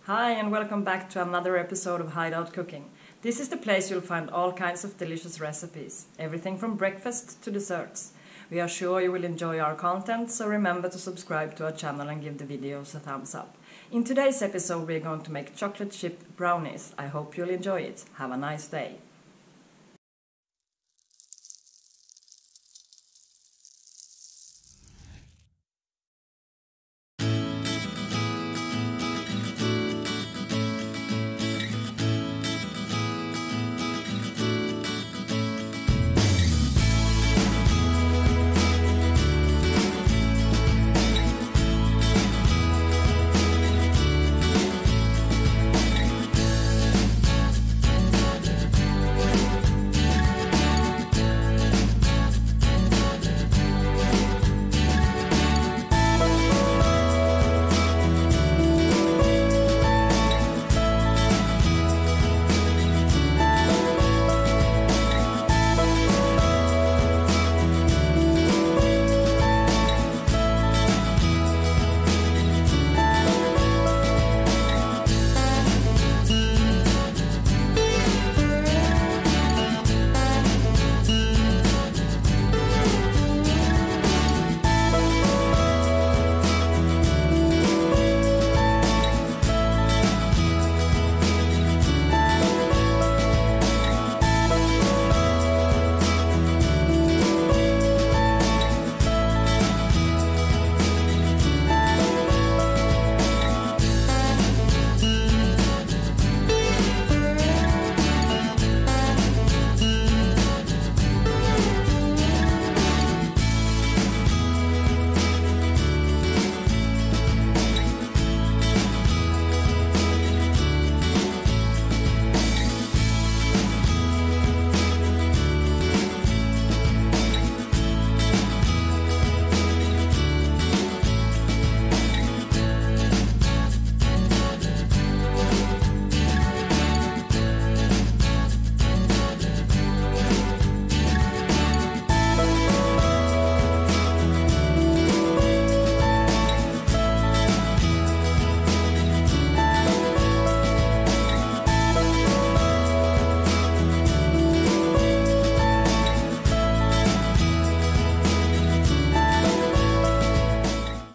Hi and welcome back to another episode of Hideout Cooking. This is the place you'll find all kinds of delicious recipes, everything from breakfast to desserts. We are sure you will enjoy our content, so remember to subscribe to our channel and give the videos a thumbs up. In today's episode we're going to make chocolate chip brownies. I hope you'll enjoy it. Have a nice day.